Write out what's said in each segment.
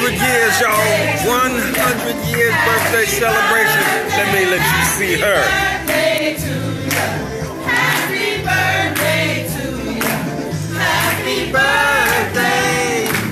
100 years, y'all. 100 years birthday celebration. Let you see her. Happy birthday to you. Happy birthday.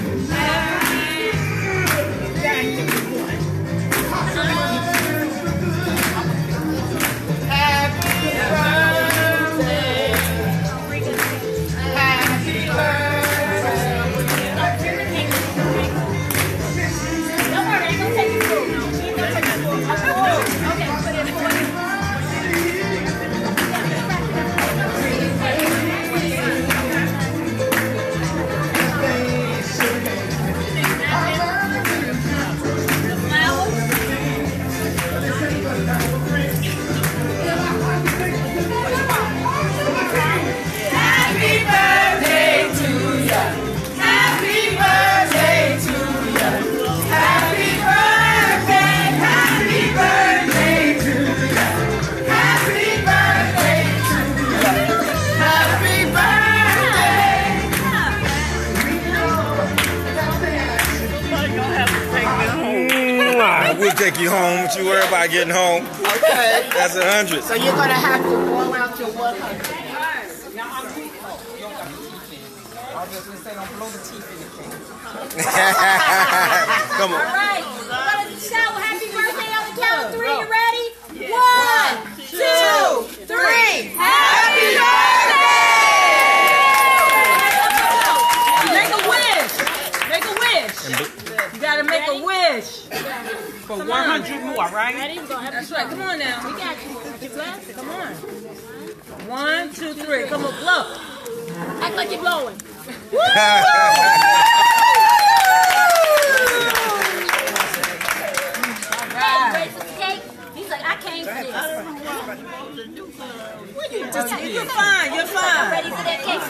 We'll take you home. Don't you worry about getting home. Okay. That's 100. So you're going to have to go out to 100. Come on. All right. We're going to shout happy birthday on the count of 3. You ready? 1, 2, 3. Happy birthday! Make a wish. Make a wish. You got to make a wish. For 100 more, right? Ready? We're going to have to try. Come on now. We got you. Come on. 1, 2, 3. Come on, blow. Act like you're blowing. Woo! Ready for the cake? He's like, I came for this. I don't know what I'm supposed to do. You're fine. You're fine. Ready for that cake?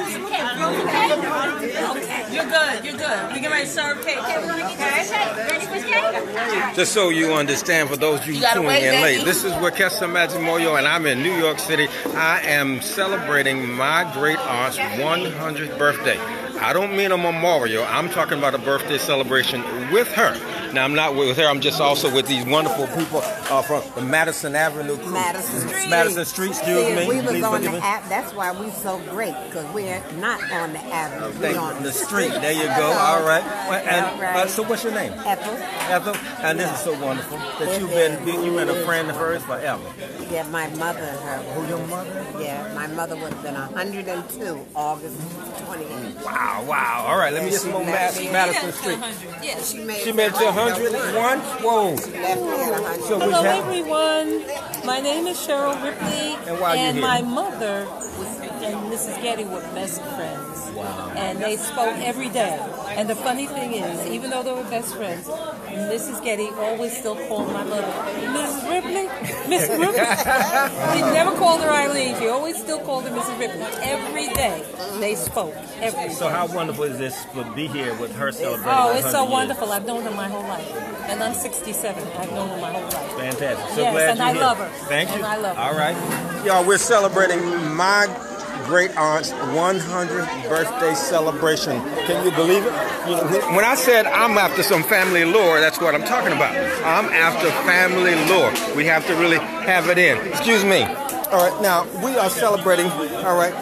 Fine. Okay. You're good. You're good. We get ready to serve cake. Okay, we're going to get this cake. Ready for this cake? Just so you understand, for those of you tuning in late, this is Wekesa Majimoyo, and I'm in New York City. I am celebrating my great aunt's 100th birthday. I don't mean a memorial. I'm talking about a birthday celebration with her. Now, I'm not with her. I'm just also with these wonderful people from the Madison Avenue crew. Madison Street, excuse me. We was on the app. That's why we're so great, because we're not on the avenue. We're on the street. There you go. All right. And so, what's your name? Ethel. Ethel. And this is so wonderful that you've been a friend of hers forever. Yeah, my mother. Who, your mother? Yeah, my mother would have been 102, August 28th. Wow, wow. All right, let me get some more Madison Street. Yeah, she made it to 101? Whoa. She left me at 100. So hello, everyone. My name is Cheryl Ripley, and my mother and Mrs. Getty were best friends. Wow. And they spoke every day. And the funny thing is, even though they were best friends, Mrs. Getty always still called my mother Mrs. Ripley. Miss Ripley. She never called her Eileen. She always still called her Mrs. Ripley. Every day they spoke. Every day. So how wonderful is this to be here with her celebrating? Oh, it's so wonderful. I've known her my whole life. And I'm 67. I've known her my whole life. Fantastic. So yes, glad and you're I here. love her. Thank you. And I love her. All right. Y'all, we're celebrating my great aunt's 100th birthday celebration. Can you believe it? You know, when I said I'm after some family lore, that's what I'm talking about. I'm after family lore. We have to really have it in. Excuse me. All right, now we are celebrating. All right,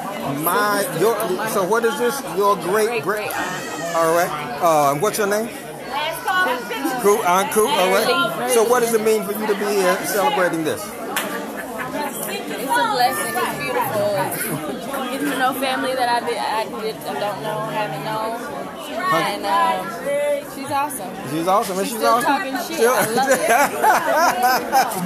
so what is this? Your great. All right. What's your name? Aunt Coo. All right. So what does it mean for you to be here celebrating this? It's a blessing. It's beautiful. Getting to know family that I don't know, haven't known, and she's awesome. She's awesome. And she's still awesome. Talking shit. I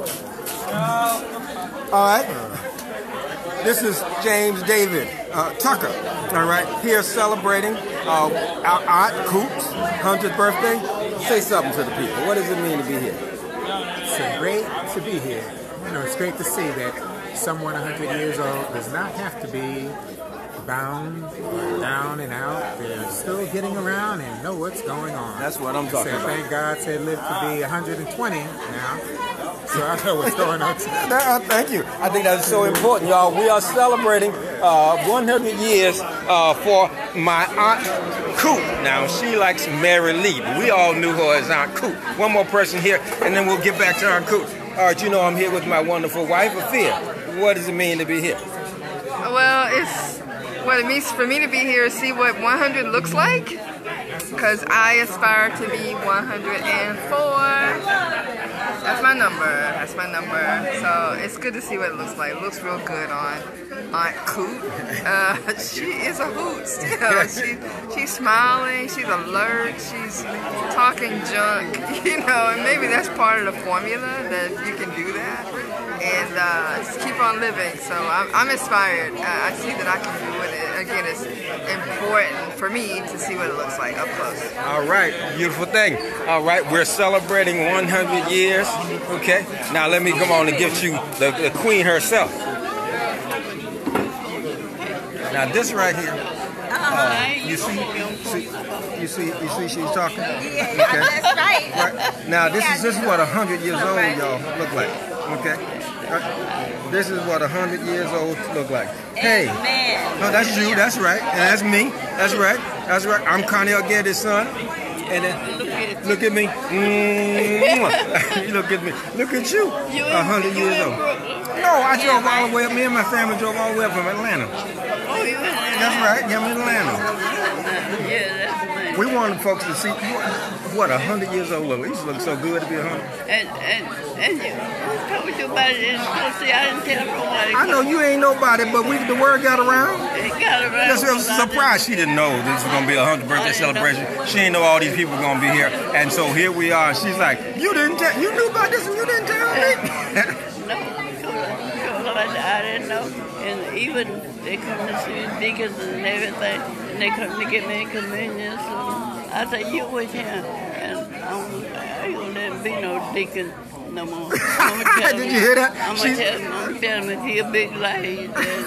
love it. All right. This is James David Tucker. All right. Here celebrating our Aunt Coop's 100th birthday. Say something to the people. What does it mean to be here? It's great to be here. You know, it's great to see that someone 100 years old does not have to be bound or down and out. They're still getting around and know what's going on. That's what I'm talking about. Thank God they live to be 120 now. so I know what's going on. Thank you. I think that's so important, y'all. We are celebrating 100 years for my Aunt Coot. Now, she likes Mary Lee. We all knew her as Aunt Coot. One more person here, and then we'll get back to Aunt Coot. All right, you know I'm here with my wonderful wife, Afia. What does it mean to be here? Well, what it means for me to be here is see what 100 looks like, because I aspire to be 104. That's my number. That's my number. So it's good to see what it looks like. It looks real good on Aunt Coot. She is a hoot still. She's smiling. She's alert. She's talking junk. You know, and maybe that's part of the formula that you can do that and just keep on living. So I'm inspired. I see that I can do it. Again, it's important for me to see what it looks like up close. All right, beautiful thing. All right, we're celebrating 100 years. Okay, now let me come on and give you the queen herself. Now this right here, you see she's talking. Okay. That's right. Right. Now this is what 100 years old y'all look like. Okay. Right. This is what 100 years old look like. Hey, no, that's you. That's right, and that's me. That's right. That's right. I'm Cornell Getty's son. And then look at me. Look at me. Look at you. 100 years old. No, I drove all the way up. Me and my family drove all the way up from Atlanta. That's right. Yeah, I'm in Atlanta. We wanted folks to see what 100 years old look. He used to look so good to be 100. And you told you about it in school. See, I didn't tell nobody. I know you ain't nobody, but the word got around. It got around. That's a surprise. She didn't know this was gonna be a 100th birthday celebration. She didn't know all these people were gonna be here, and so here we are. She's like, you knew about this and you didn't tell me. No, I didn't know. And even they come to see deacons and everything, and they come to get me communion. So I said, you with him, and I ain't gonna let him be no deacon no more. Did you hear that? I'm gonna tell him if he a big lie,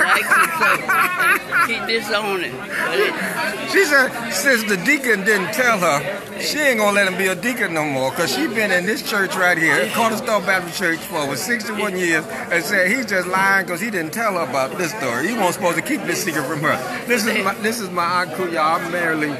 he disown it. She said since the deacon didn't tell her, she ain't gonna let him be a deacon no more, because she been in this church right here, Cornerstone Baptist Church, for over 61 years, and said he's just lying because he didn't tell her about this story. He wasn't supposed to keep this secret from her. This is my Aunt Coot, y'all. I'm Mary Lee.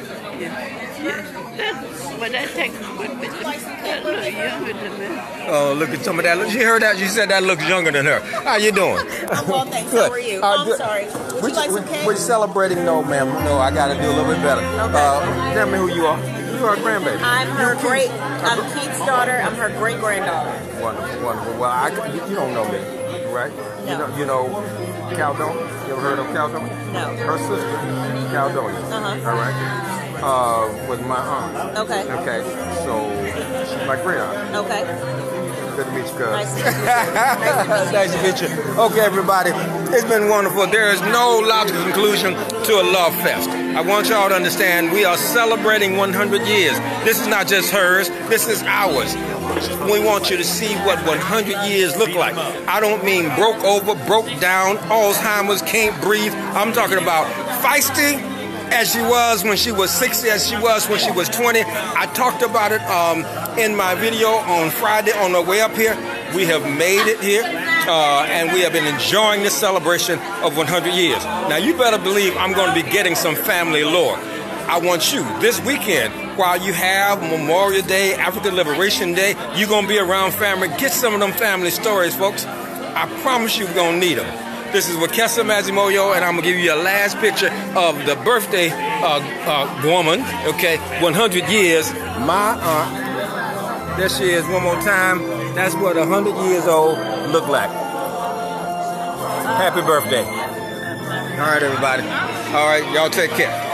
But that takes a good bit. That look younger than me. Oh, look at some of that. She heard that. She said that looks younger than her. How you doing? I'm well, thanks. Good. How are you? Good. I'm sorry. Would you like some cake? We're celebrating. No, ma'am. No, I got to do a little bit better. Okay. Tell me who you are. You are a grandbaby. I'm Keith's daughter. I'm her great-granddaughter. Wonderful, wonderful. Well, you don't know me, right? No. You know Caldona? You ever heard of Caldona? No. Her sister, Caldona. All right. With my aunt. Okay. Okay. So she's my great aunt. Okay. Good to meet you, cuz. Nice to meet you. Nice to meet you. Okay, everybody. It's been wonderful. There is no logical conclusion to a love fest. I want y'all to understand we are celebrating 100 years. This is not just hers. This is ours. We want you to see what 100 years look like. I don't mean broke over, broke down, Alzheimer's, can't breathe. I'm talking about feisty as she was when she was 60, as she was when she was 20. I talked about it in my video on Friday on the way up here. We have made it here, and we have been enjoying this celebration of 100 years. Now, you better believe I'm going to be getting some family lore. I want you, this weekend, while you have Memorial Day, African Liberation Day, you're going to be around family. Get some of them family stories, folks. I promise you we're going to need them. This is Wakesa Mazimoyo, and I'm going to give you a last picture of the birthday woman, okay, 100 years, my aunt. There she is one more time. That's what 100 years old look like. Happy birthday. All right, everybody. All right, y'all take care.